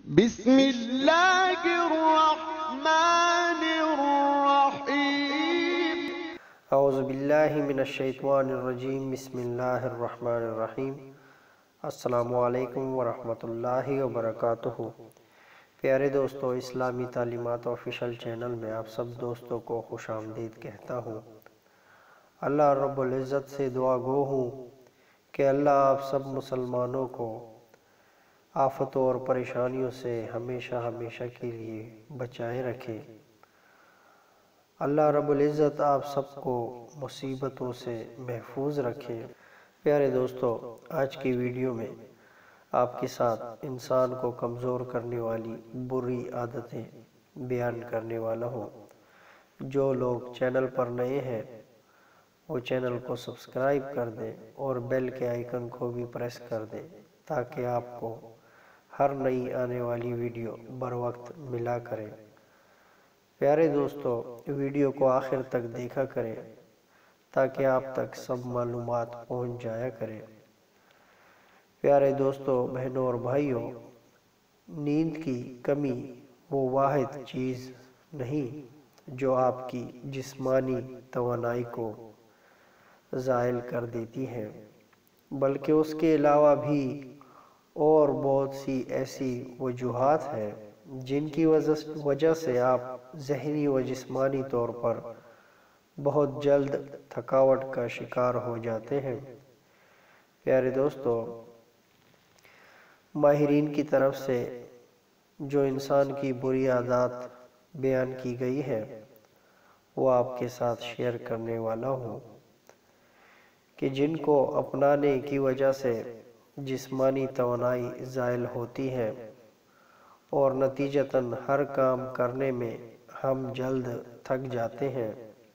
بسم اللہ الرحمن الرحیم۔ اعوذ باللہ من الشیطان الرجیم، بسم اللہ الرحمن الرحیم۔ السلام علیکم ورحمۃ اللہ وبرکاتہ۔ پیارے دوستو، اسلامی تعلیمات آفیشل چینل میں آپ سب دوستوں کو خوش آمدید کہتا ہوں۔ اللہ رب العزت سے دعا گو ہوں کہ اللہ آپ سب مسلمانوں کو آفتوں اور پریشانیوں سے ہمیشہ کے لیے بچائے رکھے۔ اللہ رب العزت آپ سب کو مصیبتوں سے محفوظ رکھے۔ پیارے دوستو، آج کی ویڈیو میں آپ کے ساتھ انسان کو کمزور کرنے والی بری عادتیں بیان کرنے والا ہوں۔ جو لوگ چینل پر نئے ہیں وہ چینل کو سبسکرائب کر دیں اور بیل کے آئیکن کو بھی پریس کر دیں تاکہ آپ کو ہر نئی آنے والی ویڈیو بر وقت ملا کرے۔ پیارے دوستو، ویڈیو کو آخر تک دیکھا کریں تاکہ آپ تک سب معلومات پہنچ جایا کرے۔ پیارے دوستو، بہنوں اور بھائیوں، نیند کی کمی وہ واحد چیز نہیں جو آپ کی جسمانی توانائی کو زائل کر دیتی ہے، بلکہ اس کے علاوہ بھی اور بہت سی ایسی وجوہات ہیں جن کی وجہ سے آپ ذہنی و جسمانی طور پر بہت جلد تھکاوٹ کا شکار ہو جاتے ہیں۔ پیارے دوستو، ماہرین کی طرف سے جو انسان کی بری عادات بیان کی گئی ہے وہ آپ کے ساتھ شیئر کرنے والا ہوں کہ جن کو اپنانے کی وجہ سے جسمانی توانائی زائل ہوتی ہے اور نتیجتاً ہر کام کرنے میں ہم جلد تھک جاتے ہیں۔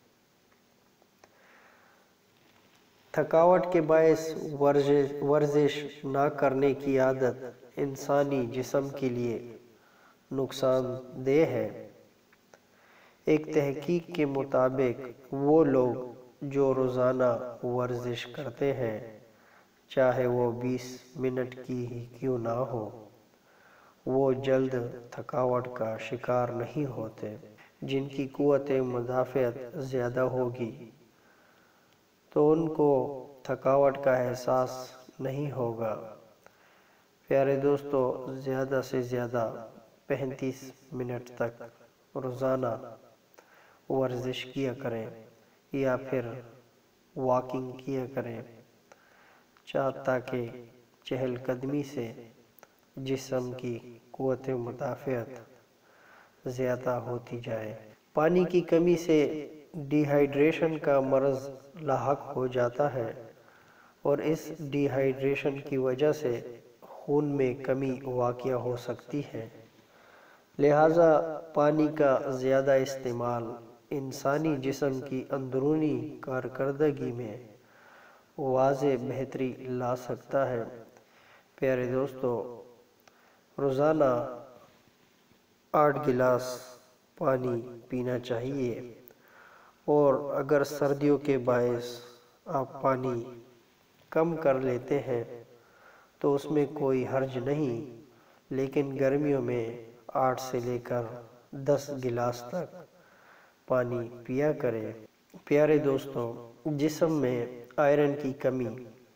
تھکاوٹ کے باعث ورزش نہ کرنے کی عادت انسانی جسم کے لیے نقصان دہ ہے۔ ایک تحقیق کے مطابق وہ لوگ جو روزانہ ورزش کرتے ہیں، چاہے وہ 20 منٹ کی ہی کیوں نہ ہو، وہ جلد تھکاوٹ کا شکار نہیں ہوتے۔ جن کی قوت مدافعت زیادہ ہوگی تو ان کو تھکاوٹ کا احساس نہیں ہوگا۔ پیارے دوستو، زیادہ سے زیادہ 35 منٹ تک روزانہ ورزش کیا کریں یا پھر واکنگ کیا کریں تاکہ چہل قدمی سے جسم کی قوت مدافعت زیادہ ہوتی جائے۔ پانی کی کمی سے ڈی ہائیڈریشن کا مرض لاحق ہو جاتا ہے اور اس ڈی ہائیڈریشن کی وجہ سے خون میں کمی واقع ہو سکتی ہے۔ لہٰذا پانی کا زیادہ استعمال انسانی جسم کی اندرونی کارکردگی میں واضح بہتری لا سکتا ہے۔ پیارے دوستو، روزانہ 8 گلاس پانی پینا چاہیے، اور اگر سردیوں کے باعث آپ پانی کم کر لیتے ہیں تو اس میں کوئی حرج نہیں، لیکن گرمیوں میں 8 سے لے کر 10 گلاس تک پانی پیا کریں۔ پیارے دوستو، جسم میں آئرن کی کمی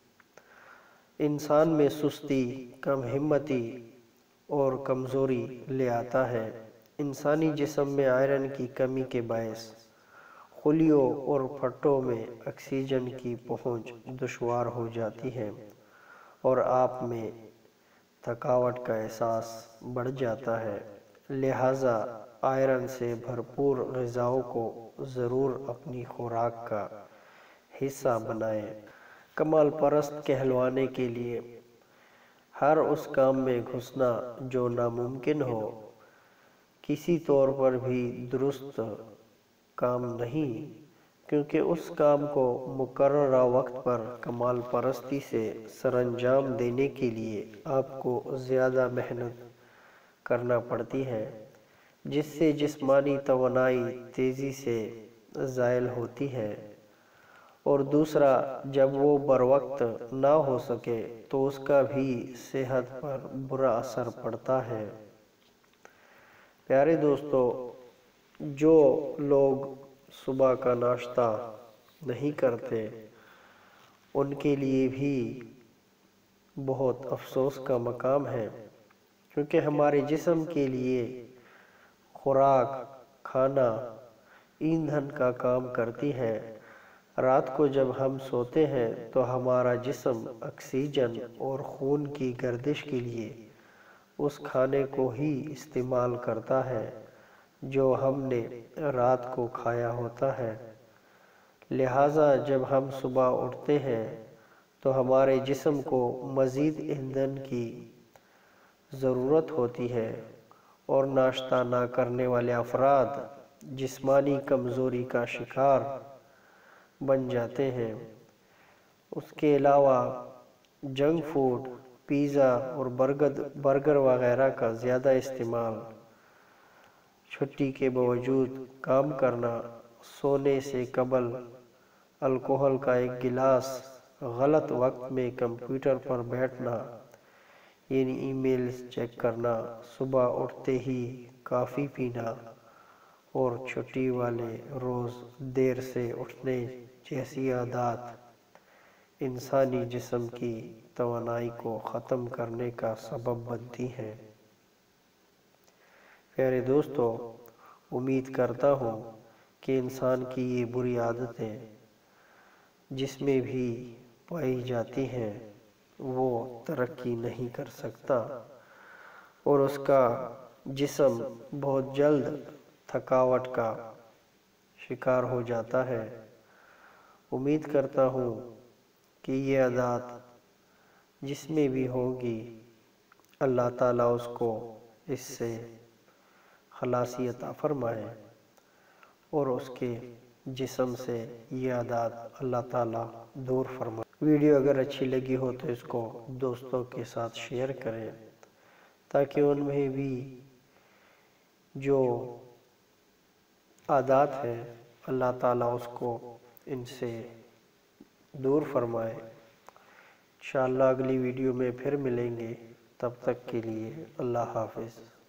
انسان میں سستی، کم ہمتی اور کمزوری لے آتا ہے۔ انسانی جسم میں آئرن کی کمی کے باعث خلیوں اور پٹھوں میں آکسیجن کی پہنچ دشوار ہو جاتی ہے اور آپ میں تھکاوٹ کا احساس بڑھ جاتا ہے۔ لہٰذا آئرن سے بھرپور غذاؤں کو ضرور اپنی خوراک کا حصہ بنائیں۔ کمال پرست کہلوانے کے لیے ہر اس کام میں گھسنا جو ناممکن ہو کسی طور پر بھی درست کام نہیں، کیونکہ اس کام کو مقررہ وقت پر کمال پرستی سے سر انجام دینے کے لیے آپ کو زیادہ محنت کرنا پڑتی ہے، جس سے جسمانی توانائی تیزی سے زائل ہوتی ہے، اور دوسرا، جب وہ بروقت نہ ہو سکے تو اس کا بھی صحت پر برا اثر پڑتا ہے۔ پیارے دوستو، جو لوگ صبح کا ناشتہ نہیں کرتے ان کے لیے بھی بہت افسوس کا مقام ہے، کیونکہ ہمارے جسم کے لیے خوراک، کھانا، ایندھن کا کام کرتی ہے۔ رات کو جب ہم سوتے ہیں تو ہمارا جسم آکسیجن اور خون کی گردش کے لیے اس کھانے کو ہی استعمال کرتا ہے جو ہم نے رات کو کھایا ہوتا ہے۔ لہٰذا جب ہم صبح اٹھتے ہیں تو ہمارے جسم کو مزید ایندھن کی ضرورت ہوتی ہے، اور ناشتہ نہ کرنے والے افراد جسمانی کمزوری کا شکار بن جاتے ہیں۔ اس کے علاوہ جنک فوڈ، پیزا اور برگر وغیرہ کا زیادہ استعمال، چھٹی کے باوجود کام کرنا، سونے سے قبل الکحل کا ایک گلاس، غلط وقت میں کمپیوٹر پر بیٹھنا یعنی ای میلز چیک کرنا، صبح اٹھتے ہی کافی پینا اور چھٹی والے روز دیر سے اٹھنے جیسی عادات انسانی جسم کی توانائی کو ختم کرنے کا سبب بنتی ہیں۔ پیارے دوستو، امید کرتا ہوں کہ انسان کی یہ بری عادتیں جس میں بھی پائی جاتی ہیں وہ ترقی نہیں کر سکتا، اور اس کا جسم بہت جلد تھکاوٹ کا شکار ہو جاتا ہے۔ امید کرتا ہوں کہ یہ عادات جس میں بھی ہوگی اللہ تعالیٰ اس کو اس سے خلاصی عطا فرمائے، اور اس کے جسم سے یہ عادات اللہ تعالیٰ دور فرمائے۔ ویڈیو اگر اچھی لگی ہو تو اس کو دوستوں کے ساتھ شیئر کریں، تاکہ ان میں بھی جو عادات ہیں اللہ تعالیٰ اس کو ان سے دور فرمائے۔ انشاءاللہ اگلی ویڈیو میں پھر ملیں گے، تب تک کے لیے اللہ حافظ۔